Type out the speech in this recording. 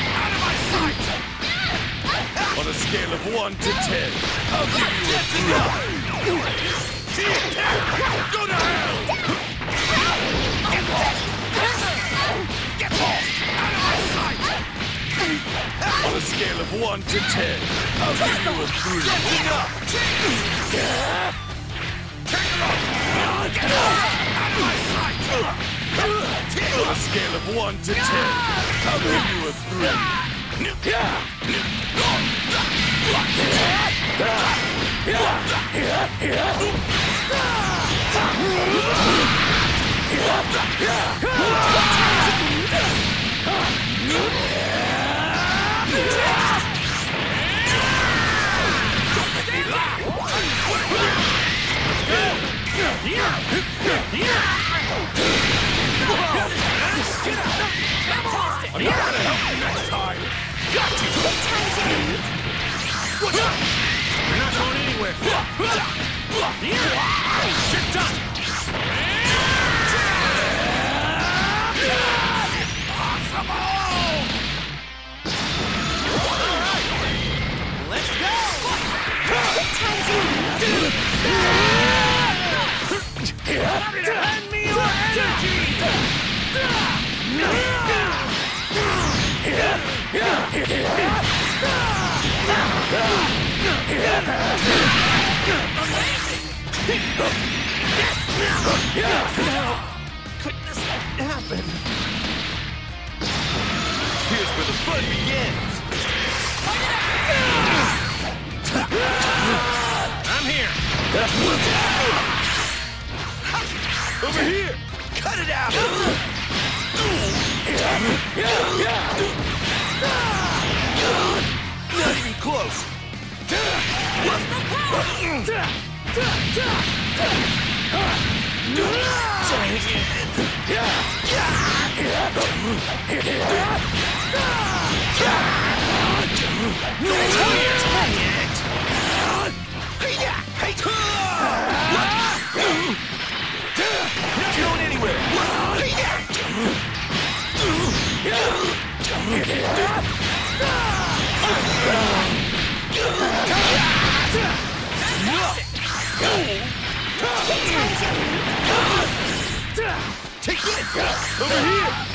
Out of my sight! On a scale of 1 to 10, I'll give you a 3. Go to hell! Get lost! Out of my sight! On a scale of 1 to 10, I'll give you a 3. That's enough! Take it off! Get lost! Out of my sight! On a scale of 1 to 10, I'll give you a 3. I'm not gonna help you next time! Got you! What's up? You're not going anywhere! Shit done! Impossible! Alright! Let's go! Lend me your energy! How could this happen? Here's where the fun begins. I'm here. Over here. Cut it out. Not even close. What's the problem? Dang Not going anywhere. Take this! Over here!